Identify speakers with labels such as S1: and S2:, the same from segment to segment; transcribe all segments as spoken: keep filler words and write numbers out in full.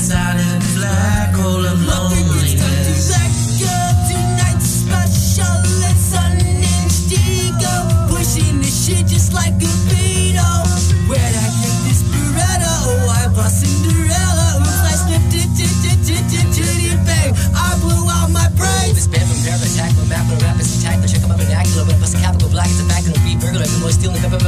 S1: inside of this black hole of loneliness.
S2: Black girl, tonight's special. It's unhinged ego, pushing this shit just like a beetle. Where'd I get this Beretta? Oh, I bought Cinderella. Oops, I slipped it, it, it, it, it, it, it, bang. I blew out my brains.
S3: This band from Paradise attack, no map, no rap, it's attack. Check out my vernacular, but plus a capital black, it's a fact, and a beat burglar, and more stealing the back.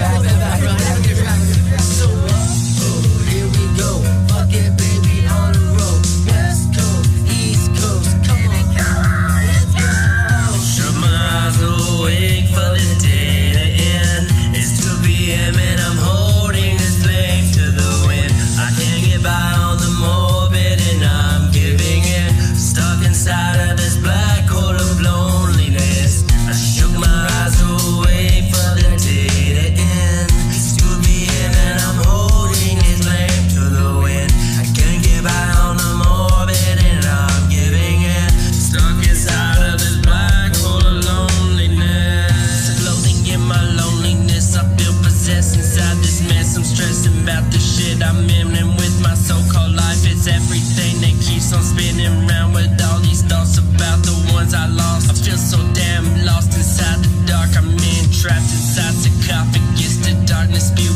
S2: So, oh, here we go. Fuck it, baby, on the road. West Coast, East Coast, come on, let's go.
S1: Shut my eyes awake for the day to end. It's two P M and I'm holding this flame to the wind. I can't get by on the morbid and I'm giving in. Stuck inside of this black hole of loneliness. I shook my eyes awake for the day to end. It's two P M and I'm holding this flame to the wind. I can't get by on the morbid and I'm giving in. Stuck inside of this black hole of loneliness. Floating in my loneliness, I feel possessed inside this mess. I'm stressing about the shit I'm in, and with my so-called life, it's everything that keeps on spinning around with all these thoughts about the ones I lost. I feel so damn lost inside the dark. I'm in, trapped inside sarcophagus. The darkness spew